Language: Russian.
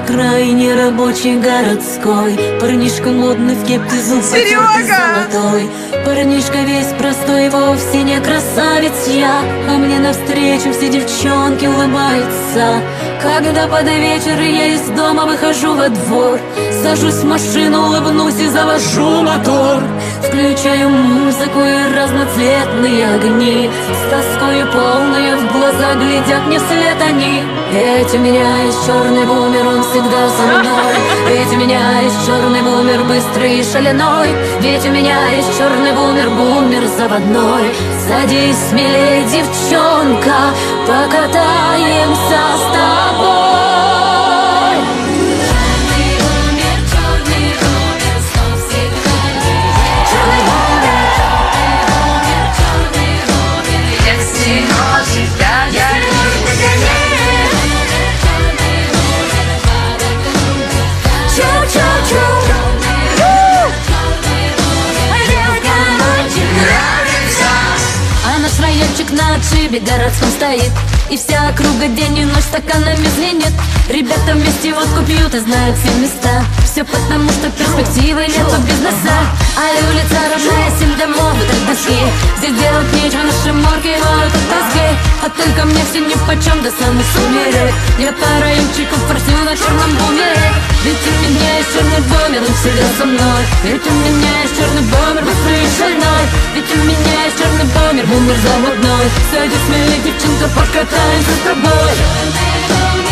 окраине рабочий городской. Парнишка модный в кепке, зуб потертый золотой. Парнишка весь простой, вовсе не красавец я, а мне навстречу все девчонки улыбаются. Когда под вечер я из дома выхожу во двор, сажусь в машину, улыбнусь и завожу мотор. Включаю музыку и разноцветные огни, с тоскою полную в глаза глядят мне вслед они. Ведь у меня есть черный бумер, он всегда со мной. Ведь у меня есть черный бумер, быстрый и шаленой. Ведь у меня есть черный бумер, бумер заводной. Садись смелее, девчонка, покатаемся с тобой. На отшибе городском стоит, и вся округа день и ночь стаканами звенит. Ребята вместе водку пьют и знают все места. Все потому, что перспективы нету бизнеса. А улица родная, 7 домов и 3 доски. Здесь делать нечего, наши морги воют от тоски. А только мне все нипочем до самых сумерек. Я по райончику форсю на черном бумере. Ведь у меня есть черный бумер, он всегда со мной. Ведь у меня есть черный бумер, быстрый и шальной. Ведь у меня есть черный бумер, бумер заводной. Садись смелее, девчонка, покатаемся с тобой.